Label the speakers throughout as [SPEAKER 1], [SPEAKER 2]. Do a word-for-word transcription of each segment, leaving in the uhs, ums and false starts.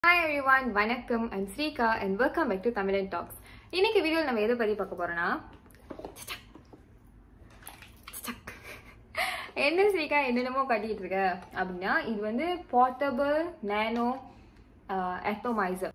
[SPEAKER 1] Hi everyone, வணக்கம். I'm Srika and welcome back to Tamil Talks. இன்னைக்கு வீடியோல நம்ம எதை பத்தி பார்க்க போறோம்னா என்ன ஸ்ரீகா என்னென்னமோ கட்டிட்டு இருக்க அப்படின்னா இது வந்து போர்ட்டபிள் நானோ அட்டோமைசர்.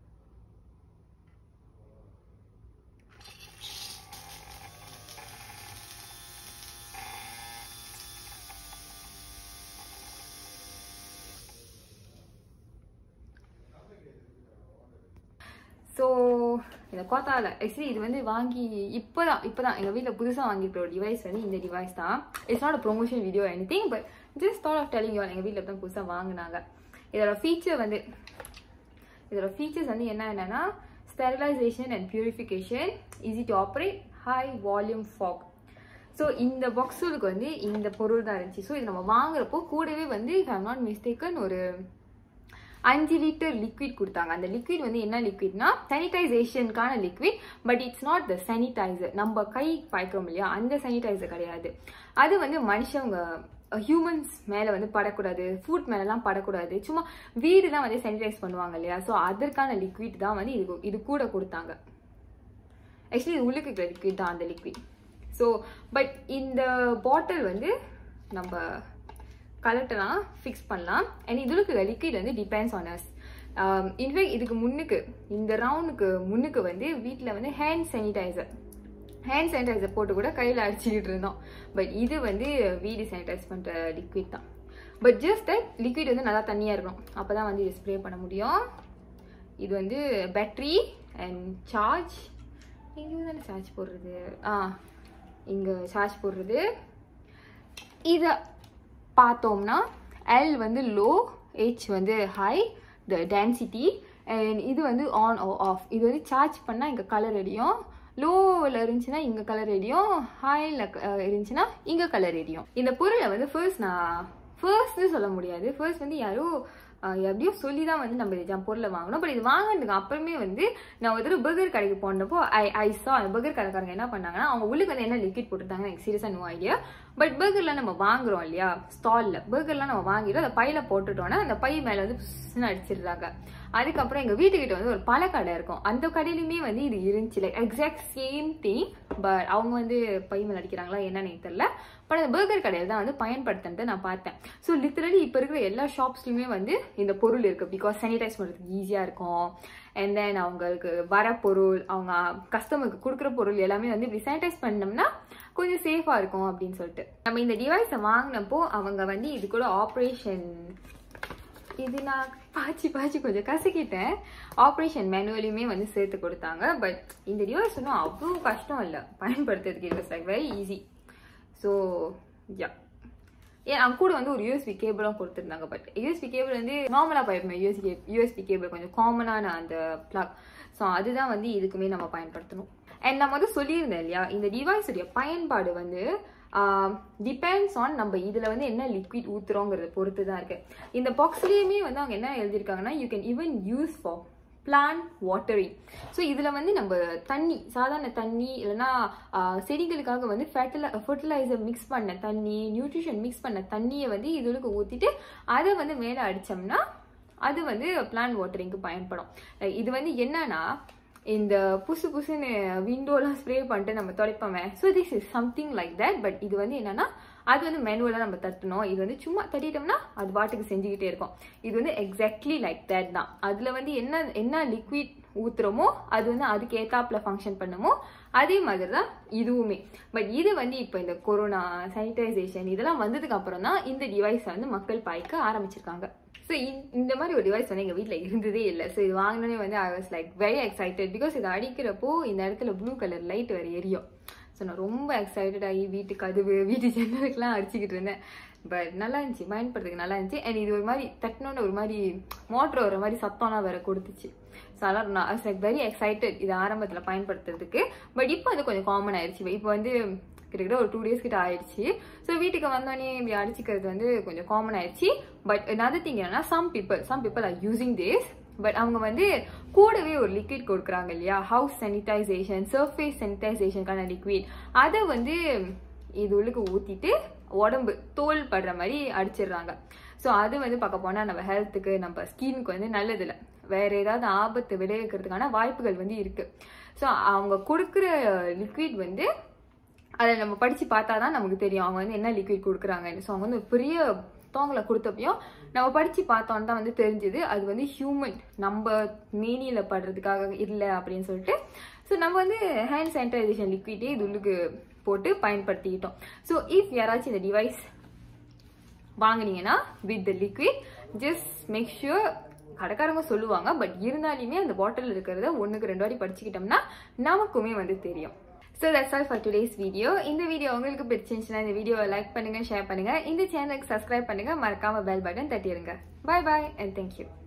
[SPEAKER 1] ஸோ இந்த கோத்தாவில் ஆக்சுவலி இது வந்து வாங்கி இப்போ தான் இப்போ தான் எங்கள் வீட்டில் புதுசாக வாங்கியிருக்கிற ஒரு டிவைஸ் வந்து இந்த டிவைஸ் தான். It's not a promotion video anything, but just thought of telling you எங்கள் வீட்டில் தான் புதுசாக வாங்கினாங்க. இதோட ஃபீச்சர் வந்து இதோட ஃபீச்சர்ஸ் வந்து என்ன என்னன்னா sterilisation and purification, easy to operate, high volume fog. So இந்த பாக்ஸுக்கு வந்து இந்த பொருள் தான் இருந்துச்சு. ஸோ இது நம்ம வாங்குறப்போ கூடவே வந்து if I am not mistaken ஒரு அஞ்சு லிட்டர் லிக்விட் கொடுத்தாங்க. அந்த லிக்விட் வந்து என்ன லிக்விட்னா சானிடைசேஷனுக்கான liquid, but it's not the sanitiser. நம்ம கை பாய்க்கிறோம் இல்லையா, அந்த சானிடைசர் கிடையாது. அது வந்து மனுஷங்க ஹியூமன்ஸ் மேலே வந்து படக்கூடாது, ஃபுட் மேலெலாம் படக்கூடாது, சும்மா வீடுலாம் வந்து சானிடைஸ் பண்ணுவாங்க இல்லையா. ஸோ அதற்கான லிக்விட் தான் வந்து இது இது கூட கொடுத்தாங்க. ஆக்சுவலி இது உள்ளுக்கு இருக்கிற லிக்விட் தான் அந்த லிக்விட். ஸோ பட் இந்த பாட்டில் வந்து நம்ம கலட்டலாம், ஃபிக்ஸ் பண்ணலாம். அண்ட் இதுக்கு லிக்விட் வந்து டிபெண்ட்ஸ் ஆன் அஸ். இன்ஃபேக்ட் இதுக்கு முன்னுக்கு இந்த ரவுண்டுக்கு முன்னுக்கு வந்து வீட்டில் வந்து ஹேண்ட் சானிடைசர் ஹேண்ட் சானிடைசர் போட்டு கூட கையில் அடிச்சுக்கிட்டு இருந்தோம். பட் இது வந்து வீடு சானிடைஸ் பண்ணுற லிக்விட் தான். பட் ஜஸ்ட் தட் லிக்விட் வந்து நல்லா தண்ணியாக இருக்கணும், அப்போ தான் வந்து இது ஸ்ப்ரே பண்ண முடியும். இது வந்து பேட்ரி அண்ட் சார்ஜ். இங்கே தானே சார்ஜ் போடுறது, ஆ இங்கே சார்ஜ் போடுறது. இதை பார்த்தோம்னா எல் வந்து லோ, ஹெச் வந்து ஹை த டென்சிட்டி, அண்ட் இது வந்து ஆன் ஓ ஆஃப். இது வந்து சார்ஜ் பண்ணால் இங்கே கலர் எரியும், லோவில் இருந்துச்சுன்னா இங்கே கலர் எரியும், ஹையில் இருந்துச்சுன்னா இங்கே கலர் எரியும். இந்த பொருளை வந்து ஃபர்ஸ்ட் நான் ஃபர்ஸ்ட்னு சொல்ல முடியாது, ஃபர்ஸ்ட் வந்து யாரும் எப்படியோ சொல்லி தான் வந்து நம்ம இது பொருளை வாங்கணும். பட் இது வாங்கினதுக்கு அப்புறமே வந்து நான் ஒரு தடவை பர்கர் கடைக்கு போனப்போ ஐ ஐ சா அந்த பர்கர் கடைக்காரங்க என்ன பண்ணாங்கன்னா அவங்க உள்ளுக்கு வந்து என்ன லிக்விட் போட்டுருந்தாங்க எனக்கு சீரியஸாக நோ ஐடியா. பட் பர்கர்லாம் நம்ம வாங்குறோம் இல்லையா ஸ்டாலில், பர்கர்லாம் நம்ம வாங்கிட்டு அந்த பையில போட்டுட்டோன்னா அந்த பை மேலே வந்து புஷ்ன்னு அடிச்சிடுறாங்க. அதுக்கப்புறம் எங்கள் வீட்டுக்கிட்ட வந்து ஒரு பல கடை இருக்கும், அந்த கடையிலுமே வந்து இது இருந்துச்சு, like exact same thing. But அவங்க வந்து பை மேலே அடிக்கிறாங்களா என்னன்னு எனக்கு தெரியல. பட் அந்த பர்கர் கடையில் தான் வந்து பயன்படுத்துனதை நான் பார்த்தேன். ஸோ லிட்டரலி இப்போ இருக்கிற எல்லா ஷாப்ஸ்லையுமே வந்து இந்த பொருள் இருக்குது, பிகாஸ் சானிடைஸ் பண்ணுறதுக்கு ஈஸியாக இருக்கும். அண்ட் தென் அவங்களுக்கு வர பொருள், அவங்க கஸ்டமருக்கு கொடுக்குற பொருள் எல்லாமே வந்து இப்படி சானிடைஸ் பண்ணோம்னா கொஞ்சம் சேஃபாக இருக்கும் அப்படின்னு சொல்லிட்டு நம்ம இந்த டிவைஸை வாங்கினப்போ அவங்க வந்து இது கூட ஆப்ரேஷன், இது நான் பாய்ச்சி பாய்ச்சி கொஞ்சம் கசக்கிட்டேன், ஆப்ரேஷன் மேனுவலையுமே வந்து சேர்த்து கொடுத்தாங்க. பட் இந்த டிவைஸ் ஒன்றும் அவ்வளோ கஷ்டம் இல்லை பயன்படுத்துறதுக்கு, it was like very easy. So yeah, ஏன் அவங்க கூட வந்து ஒரு யூஎஸ்பி கேபிளும் கொடுத்துருந்தாங்க. பட் யூஎஸ்பி கேபிள் வந்து நார்மலாக பயப்பேன், யூஎஸ்பி யூஎஸ்பி கேபிள் கொஞ்சம் காமனான அந்த பிளக். ஸோ அதுதான் வந்து இதுக்குமே நம்ம பயன்படுத்தணும். அண்ட் நம்ம வந்து சொல்லியிருந்தேன் இல்லையா இந்த டிவைஸுடைய பயன்பாடு வந்து டிபெண்ட்ஸ் ஆன் நம்ம இதில் வந்து என்ன லிக்விட் ஊற்றுறோங்கிறத பொறுத்து தான் இருக்கு. இந்த பாக்ஸ்லேயுமே வந்து அவங்க என்ன எழுதியிருக்காங்கன்னா you can even use for plant watering. So இதில் வந்து நம்ம தண்ணி, சாதாரண தண்ணி இல்லைன்னா செடிகளுக்காக வந்து ஃபெர்டிலை ஃபெர்டிலைசர் மிக்ஸ் பண்ண தண்ணி, நியூட்ரிஷன் மிக்ஸ் பண்ண தண்ணியை வந்து இதுக்கு ஊற்றிட்டு அதை வந்து மேலே அடித்தோம்னா அது வந்து பிளான்ட் வாட்டரிங்க்கு பயன்படும். இது வந்து என்னன்னா இந்த புசு புசுன்னு விண்டோலாம் ஸ்ப்ரே பண்ணிட்டு நம்ம துடைப்போமே, so this is something like that. But இது வந்து என்னன்னா அது வந்து மேனுவலாக நம்ம தட்டணும், இது வந்து சும்மா தட்டிட்டோம்னா அது பாட்டுக்கு செஞ்சுக்கிட்டே இருக்கும். இது வந்து எக்ஸாக்ட்லி லைக் தட் தான். அதில் வந்து என்ன என்ன லிக்விட் ஊற்றுறோமோ அது வந்து அதுக்கு ஏத்தாப்புல ஃபங்க்ஷன் பண்ணுமோ அதே மாதிரி தான் இதுவுமே. பட் இது வந்து இப்போ இந்த கொரோனா சானிடைசேஷன் இதெல்லாம் வந்ததுக்கு அப்புறம் தான் இந்த டிவைஸை வந்து மக்கள் பாய்க்க ஆரம்பிச்சிருக்காங்க. ஸோ இந்த மாதிரி ஒரு டிவைஸ் வந்து எங்கள் வீட்டில் இருந்ததே இல்லை. ஸோ இது வாங்கினோடனே வந்து I was like very excited, because இது அடிக்கிறப்போ இந்த இடத்துல ப்ளூ கலர் லைட் வேறு எரியும். ஸோ நான் ரொம்ப எக்ஸைட்டட் ஆகி வீட்டு கதவு வீட்டு ஜன்னலுக்குலாம் அடிச்சுக்கிட்டு இருந்தேன். பட் நல்லா இருந்துச்சு, பயன்படுறதுக்கு நல்லா இருந்துச்சு. அண்ட் இது ஒரு மாதிரி தட்டினோட ஒரு மாதிரி மோட்டர் வர மாதிரி சத்தம்லாம் வேற கொடுத்துச்சு. ஸோ அதெல்லாம் நான் I was like very excited இது ஆரம்பத்தில் பயன்படுத்துறதுக்கு. பட் இப்போ அது கொஞ்சம் காமன் ஆயிடுச்சு. இப்போ வந்து கிட்டத்தட்ட ஒரு டூ டேஸ் கிட்ட ஆயிடுச்சு. ஸோ வீட்டுக்கு வந்தோடனே இப்படி அடிச்சுக்கிறது வந்து கொஞ்சம் காமன் ஆயிடுச்சு. பட் another thing என்னன்னா some people some people are using this. But அவங்க வந்து கூடவே ஒரு லிக்விட் கொடுக்குறாங்க இல்லையா, ஹவுஸ் சானிடைசேஷன், சர்ஃபேஸ் சானிடைசேஷனுக்கான லிக்விட், அதை வந்து இது உள்ளுக்கு ஊற்றிட்டு உடம்பு தோல் படுற மாதிரி அடிச்சிடுறாங்க. ஸோ அது வந்து பார்க்க போனால் நம்ம ஹெல்த்துக்கு நம்ம ஸ்கின்னுக்கு வந்து நல்லதில்லை. வேற ஏதாவது ஆபத்து விளைவிக்கிறதுக்கான வாய்ப்புகள் வந்து இருக்கு. ஸோ அவங்க கொடுக்குற லிக்விட் வந்து அதை நம்ம படிச்சு பார்த்தாதான் நமக்கு தெரியும் அவங்க வந்து என்ன லிக்விட் கொடுக்குறாங்கன்னு. ஸோ அவங்க வந்து ஒரு பெரிய தோங்களை கொடுத்தப்பையும் நம்ம படிச்சு பார்த்தோன்னு தான் வந்து தெரிஞ்சது அது வந்து ஹியூமன் நம்ம மேனியில படுறதுக்காக இல்லை அப்படின்னு சொல்லிட்டு. ஸோ நம்ம வந்து ஹேண்ட் சானிடைசேஷன் லிக்விடே இது உள்ளுக்கு போட்டு பயன்படுத்திக்கிட்டோம். ஸோ இஃப் யாராச்சும் இந்த டிவைஸ் வாங்கினீங்கன்னா with the liquid just make sure கடைக்காரங்க சொல்லுவாங்க, பட் இருந்தாலுமே அந்த பாட்டில் இருக்கிறத ஒன்றுக்கு ரெண்டு வாட்டி படிச்சுக்கிட்டோம்னா நமக்குமே வந்து தெரியும். So that's all for today's video. இந்த வீடியோ உங்களுக்கு பிடிச்சிருந்துச்சுன்னா இந்த வீடியோவை லைக் பண்ணுங்க, ஷேர் பண்ணுங்க, இந்த சேனலுக்கு சப்ஸ்கிரைப் பண்ணுங்க, மறக்காம பெல் பட்டன் தட்டிடுங்க. Bye bye and thank you.